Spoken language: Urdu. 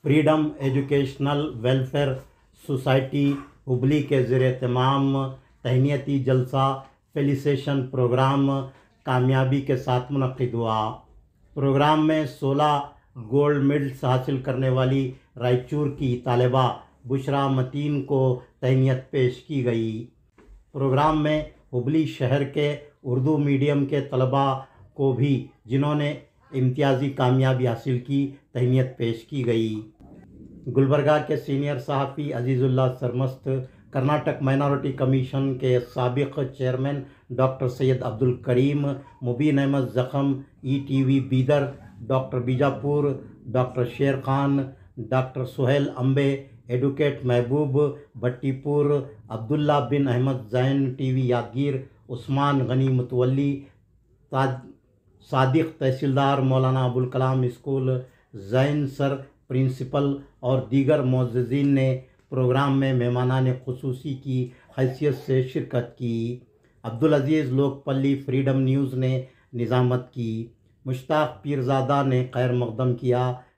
Freedom educational welfare society Hubli کے زیر اہتمام تہنیتی جلسہ فیلیسیشن پروگرام کامیابی کے ساتھ منعقد ہوا۔ پروگرام میں 16 گولڈ میڈلز حاصل کرنے والی رائچور کی طالبہ بشریٰ متین کو تہنیت پیش کی گئی۔ پروگرام میں ہبلی شہر کے اردو میڈیم کے طلباء کو بھی جنہوں نے امتیازی کامیابی حاصل کی تہنیت پیش کی گئی۔ گلبرگہ کے سینئر صحافی عزیز اللہ سرمست، کرناٹک مائنارٹی کمیشن کے سابق chairman doctor Syed Abdul Karim, Mubeen Ahmed Zakham, ETV Bidar, doctor Bijapur, doctor Sher Khan, doctor Sohail Ambe, advocate Mehboob Bhatti پور، عبداللہ بن احمد زین TV یادگیر، عثمان غنی متولی، Sadiq tahsildar Maulana Abul Kalam school, Zain sir principal اور دیگر معززین نے پروگرام میں مہمانان خصوصی کی حیثیت سے شرکت کی۔ عبدالعزیز لوکپلی فریڈم نیوز نے نظامت کی۔ مشتاق پیرزادہ نے خیر مقدم کیا۔